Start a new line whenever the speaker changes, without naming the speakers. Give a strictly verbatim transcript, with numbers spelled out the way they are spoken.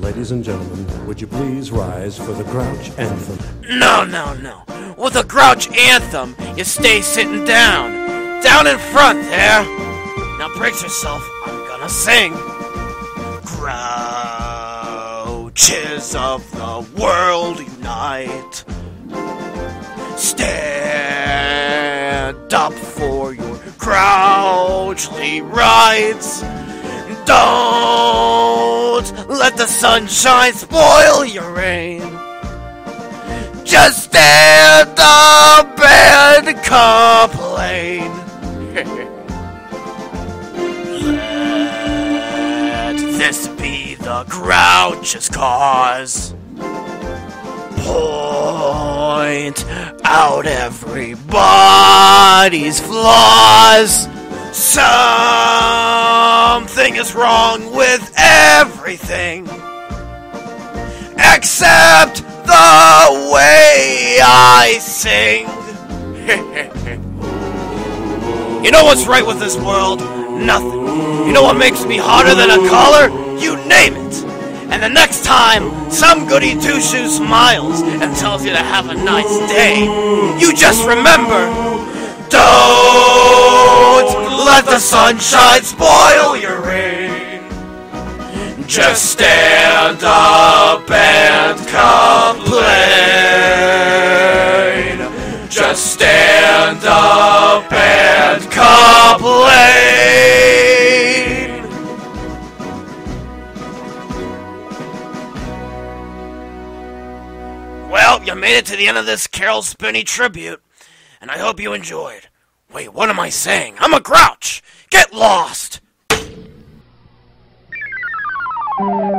ladies and gentlemen, would you please rise for the Grouch anthem?
No, no, no. With the Grouch anthem, you stay sitting down. Down in front there. Now brace yourself. I'm gonna sing. Grouches of the world unite. Stand up for your grouchly rights. Don't let the sunshine spoil your rain. Just stand up and complain. Let this be the Grouch's cause. Point out everybody's flaws. Something is wrong with everything except the way I sing. You know what's right with this world? Nothing. You know what makes me hotter than a collar? You name it. And the next time some goody two-shoes smiles and tells you to have a nice day, you just remember, don't let the sunshine spoil your rain. Just stand up and complain. Just stand up and complain. Well, you made it to the end of this Caroll Spinney tribute, and I hope you enjoyed. Wait, what am I saying? I'm a grouch! Get lost!